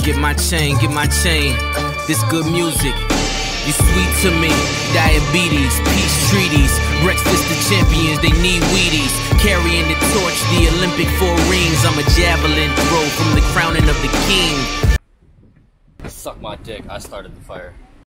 Get my chain, get my chain. This good music. You sweet to me. Diabetes, peace treaties. Breakfast of champions, they need Wheaties. Carrying the torch, the Olympic 4 rings. I'm a javelin throw from the crowning of the king. Suck my dick, I started the fire.